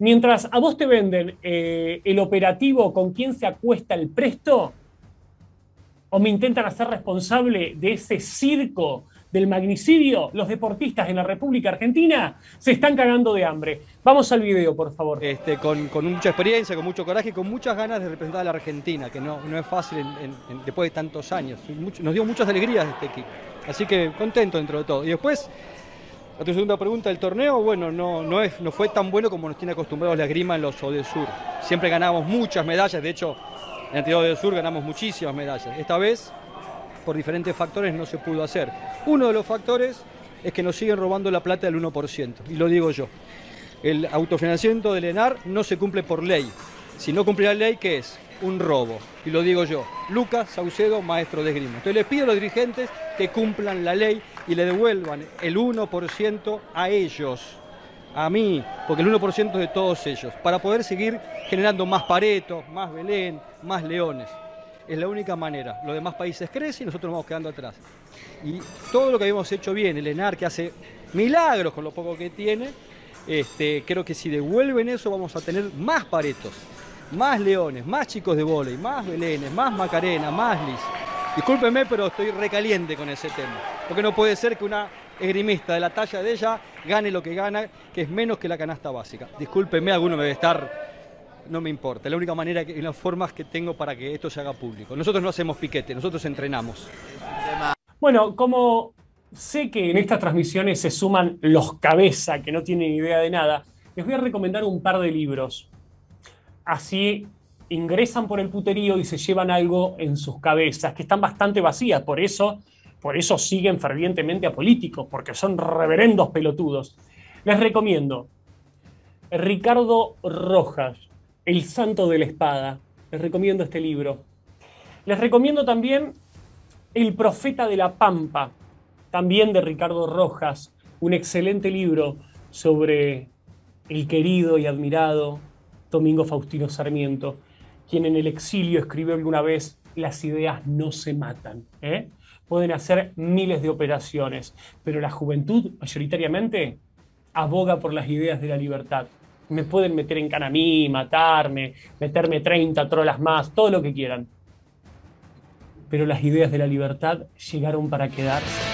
Mientras a vos te venden el operativo con quién se acuesta el presto, o me intentan hacer responsable de ese circo del magnicidio, los deportistas en la República Argentina se están cagando de hambre. Vamos al video, por favor. Con mucha experiencia, con mucho coraje y con muchas ganas de representar a la Argentina, que no es fácil después de tantos años. Nos dio muchas alegrías este equipo. Así que contento dentro de todo. Y después, a tu segunda pregunta, el torneo, bueno, no fue tan bueno como nos tiene acostumbrados la esgrima en los Odesur. Siempre ganábamos muchas medallas, de hecho, en la antigua Odesur ganamos muchísimas medallas. Esta vez, por diferentes factores, no se pudo hacer. Uno de los factores es que nos siguen robando la plata del 1%, y lo digo yo. El autofinanciamiento del ENAR no se cumple por ley. Si no cumple la ley, ¿qué es? Un robo. Y lo digo yo, Lucas Saucedo, maestro de esgrima. Entonces les pido a los dirigentes que cumplan la ley y le devuelvan el 1% a ellos, a mí, porque el 1% es de todos ellos, para poder seguir generando más Pareto, más Belén, más Leones. Es la única manera. Los demás países crecen y nosotros nos vamos quedando atrás. Y todo lo que habíamos hecho bien, el ENAR que hace milagros con lo poco que tiene, creo que si devuelven eso vamos a tener más Paretos, más Leones, más chicos de vóley, más Belenes, más Macarena, más Liz. Discúlpenme, pero estoy recaliente con ese tema. Porque no puede ser que una esgrimista de la talla de ella gane lo que gana, que es menos que la canasta básica. Discúlpenme, alguno me debe estar... No me importa, es la única manera y las formas que tengo para que esto se haga público. Nosotros no hacemos piquete, nosotros entrenamos. Bueno, como sé que en estas transmisiones se suman los cabeza que no tienen idea de nada, les voy a recomendar un par de libros. Así ingresan por el puterío y se llevan algo en sus cabezas, que están bastante vacías, por eso siguen fervientemente a políticos, porque son reverendos pelotudos. Les recomiendo Ricardo Rojas, El Santo de la Espada. Les recomiendo este libro. Les recomiendo también El Profeta de la Pampa, también de Ricardo Rojas, un excelente libro sobre el querido y admirado Domingo Faustino Sarmiento, quien en el exilio escribió alguna vez: las ideas no se matan, ¿eh? Pueden hacer miles de operaciones, pero la juventud mayoritariamente aboga por las ideas de la libertad. Me pueden meter en cana a mí, matarme, meterme 30 trolas más, todo lo que quieran. Pero las ideas de la libertad llegaron para quedarse.